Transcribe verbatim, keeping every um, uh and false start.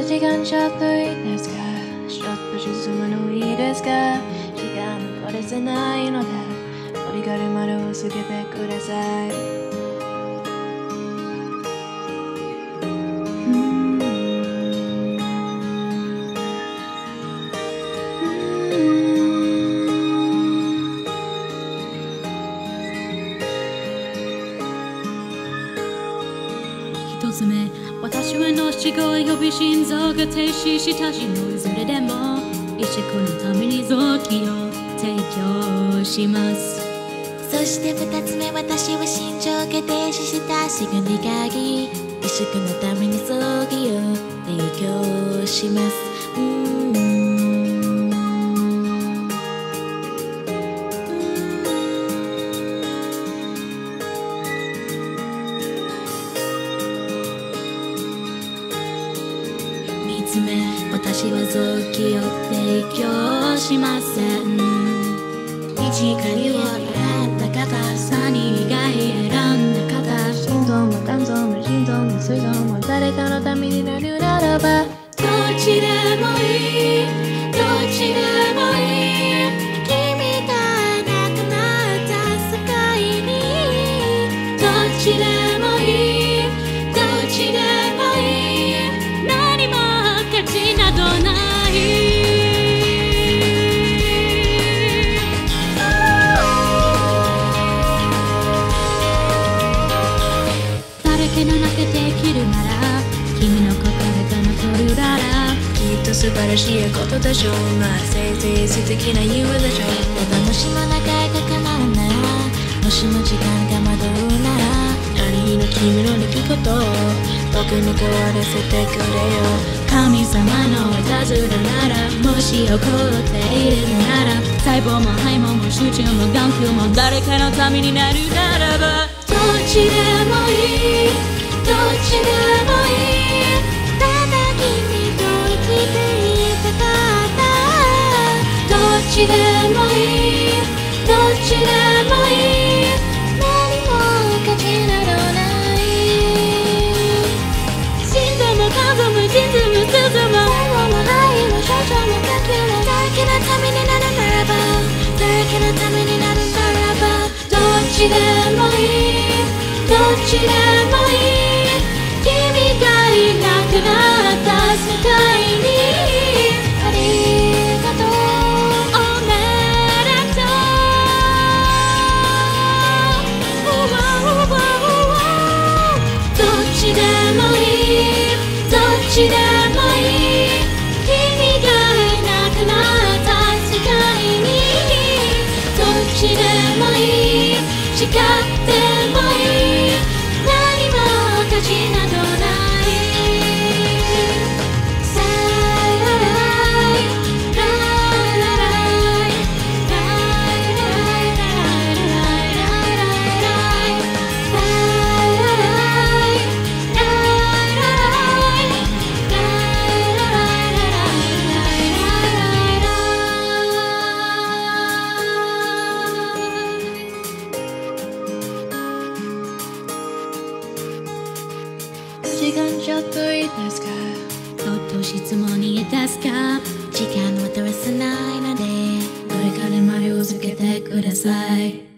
時間ちょっといいですか、ちょっと沈むのいいですか、時間これせないので折り返りまでを過ぎてください。 一つ目、私はの死後予備心臓が停止したしのいずれでも一食のために臓器を提供します。 そして二つ目、私は心臓が停止したしがに限り一食のために臓器を提供します。うーん私は臓器を提供しません。一回を選んだ方、三人以外選んだ方、 心臓も肝臓も心臓も膵臓も誰かのためになるならば、 どっちでもいい、どっちでもいい、 君がいなくなった世界に、 どっちでもいい、どっちでもいい、何も価値などない。誰かの中できるなら君の心が残るならきっと素晴らしいことでしょう。まあせいぜい素敵な夢でしょう。 ただもしも長いかかなるなら、もしも時間が惑うなら、 ありの君の出来事を僕に変わらせてくれよ。 神様のいたずらなら、もし起こっているなら、細胞も肺もも集中も眼球も誰かのためになるならば、どっちでもいい、どっちでもいい、 ただ君と生きていたかった。 どっちでもいい、どっちでもいい、 何も価値などない。 心臓も肝臓も腎臓も膵臓も最後の肺も症状も呼吸も誰かのためになるならば、誰かのためになるならば、 どっちでもいい、どっちでもいい、君がいなくなった世界にありがとう、 おめでとう。どっちでもいい、どっちでもいい、君がいなくなった世界に、どっちでもいい、違ってもいい、何も価値などない。さららい、らららい、らららい、らららい、らららい、らららい、らら時間ちょっといいですか、 ちょっと質問にいいですか、 時間は取らせないのでこれからまでをつけてください。